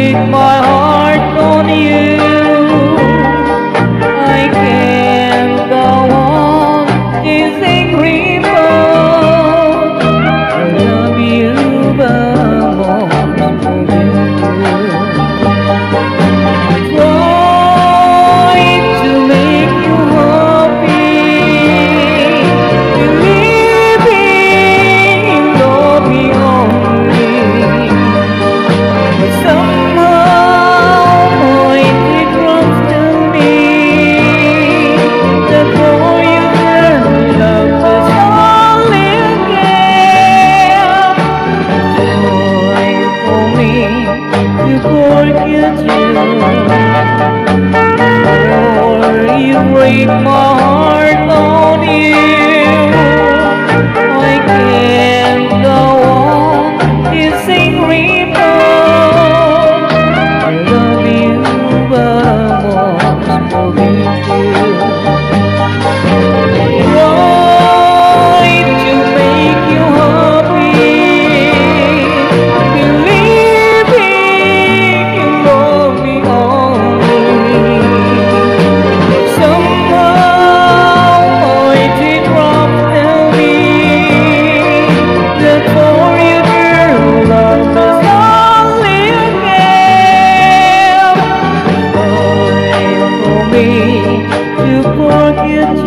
break my heart on you. I can't go on chasing rainbows. I love you, but won't forget you. Trying to make you happy, believing in love me only. But somehow my teardrops tell me that for you love was only a game. Joy for me to forget you. You break my heart on you. I can't go on kissing rainbows. I love you, but I won't forget you. Trying to make you happy, believing you love me only. To forget you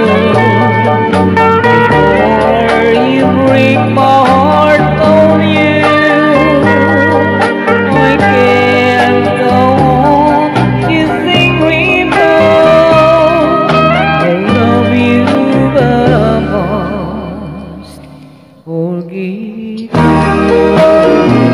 before you break my heart on you. I can't go on kissing rainbows. I love you, but I must forgive you.